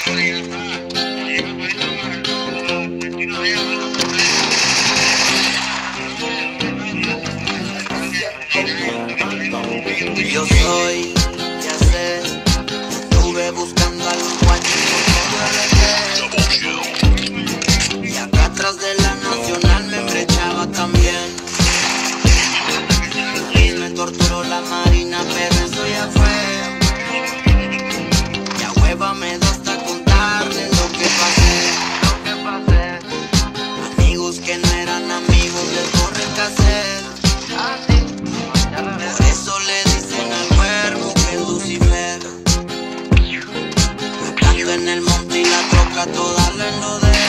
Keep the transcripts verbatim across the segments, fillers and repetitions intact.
Yo soy, ya sé, estuve buscando a los guachos por todo el Y acá atrás de la Nacional me embrechaba también. Y me torturó la Marina, pero eso ya fue. Ya hueva me da hasta contarles lo que pasé, lo que pasé. Amigos que no eran amigos les borré el cassette. Por eso le dicen al cuervo que es Lucifer. Ando en el monte y la troca toda la enlodé.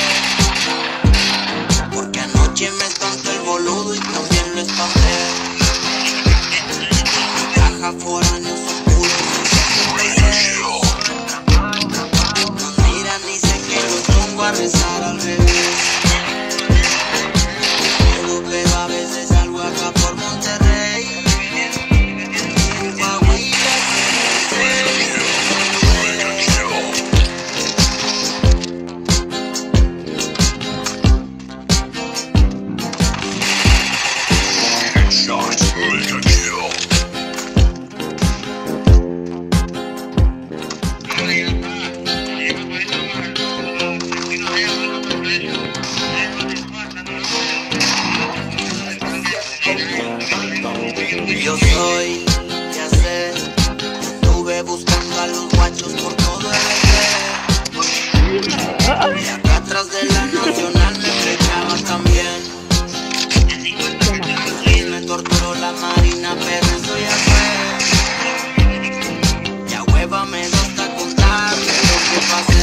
Porque anoche me espantó el boludo y también lo espanté. Mi caja foráneos oscuros nos miran y sé que los pongo a rezar al revés. Pero a veces salgo acá por Monterrey. Yo soy, ya sé, estuve buscando a los guachos por todo el Y acá atrás de la Nacional me flechaba también. Y me torturó la Marina, pero eso ya fue. Ya hueva me da hasta contarle lo que pasé.